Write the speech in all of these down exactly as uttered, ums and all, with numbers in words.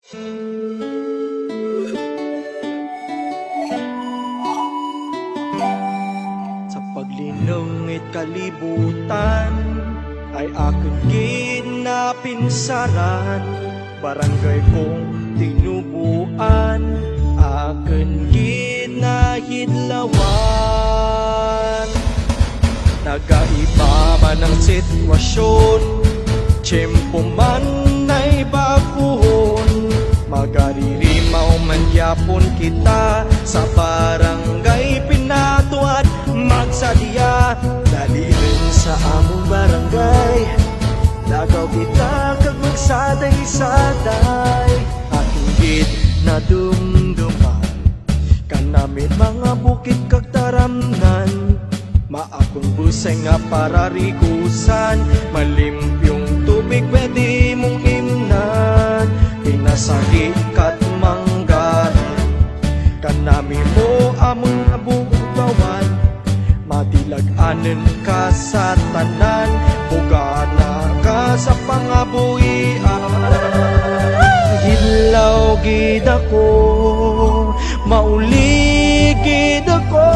Sa paglinungit kalibutan ay aking ginapinsaran, barangay kong tinubuan, aking ginahidlawan. Nagaiba man ang sitwasyon, tiyempo man ay baguhon, magaririmaw man yapon kita sa barangay pinatuan. Magsadya dali rin sa among barangay, lagaw kita kag magsaday-saday. Aking gid na dumduman kanamit mga bukid kag taramnan, maakong busay nga pararigusan, malimpyong tubig pwede mong imnan, pinasagi kat manggaran, kanami mo among nabubawan, madilag-anen ka sa tanan, bugana ka sa pangabuhian. Hilaw gid ako, mauli gid ako,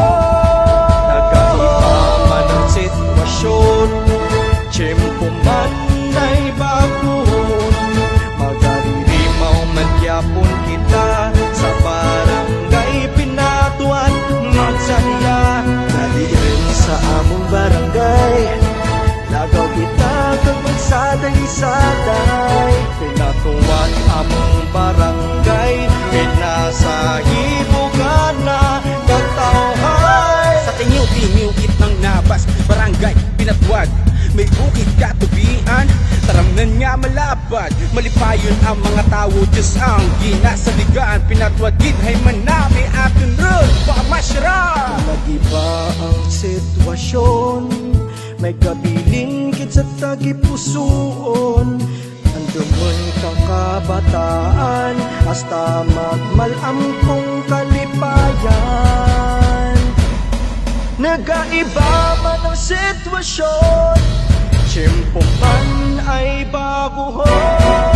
sitwasyon, tiyempo man ay baguhon, magaririmaw man yapon kita sa barangay pinatuan. Magsadya dali rin sa among barangay, lagaw kita kag magsaday-saday. Pinatuan among barangay, pinasahibugana kag tawhay. Sa tingiw-tingiw kitang nabas barangay pinatuan, may bukid katubian, taramnan nga malabad, malipayon ang mga tao, Diyos ang ginasaligan. Pinatuan gidhay man nami atin ron pamasyara. Nagiba ang sitwasyon, may kabilin kit sa tagipusoon, andumon kakabataan hasta magmalam kong kalipayan. Nagaiba man ang sitwasyon, tiyempo man ay baguhon,